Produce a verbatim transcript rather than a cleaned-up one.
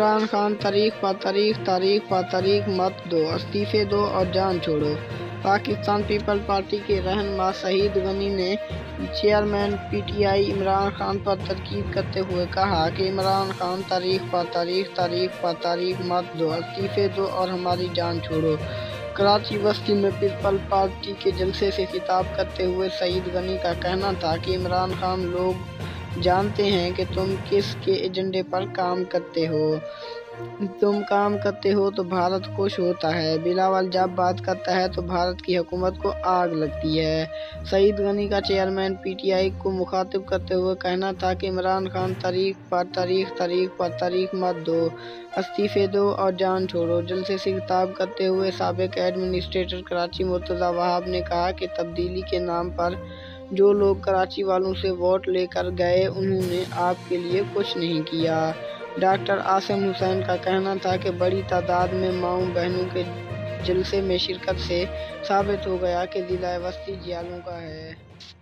इमरान खान तारीख पा तारीख तारीख पा तारीख मत दो, इस्तीफे दो और जान छोड़ो। पाकिस्तान पीपल पार्टी के रहनुमा सईद गनी ने चेयरमैन पीटीआई इमरान खान पर तनकीद करते हुए कहा कि इमरान खान तारीख पा तारीख तारीख पा तारीख मत दो, इस्तीफे दो और हमारी जान छोड़ो। कराची बस्ती में पीपल पार्टी के जलसे से खिताब करते हुए सईद गनी का कहना था कि इमरान खान, लोग जानते हैं कि तुम किस के एजेंडे पर काम करते हो। तुम काम करते हो तो भारत खुश होता है, बिलावल जब बात करता है तो भारत की हुकूमत को आग लगती है। सईद गनी का चेयरमैन पीटीआई को मुखातिब करते हुए कहना था कि इमरान खान तारीख पर तारीख तारीख पर तारीख मत दो, इस्तीफे दो और जान छोड़ो। जलसे से खिताब करते हुए साबिक एडमिनिस्ट्रेटर कराची मुर्तज़ा वहाब ने कहा कि तब्दीली के नाम पर जो लोग कराची वालों से वोट लेकर गए, उन्होंने आपके लिए कुछ नहीं किया। डॉक्टर आसिम हुसैन का कहना था कि बड़ी तादाद में माओ बहनों के जलसे में शिरकत से साबित हो गया कि जिला बस्ती जियालों का है।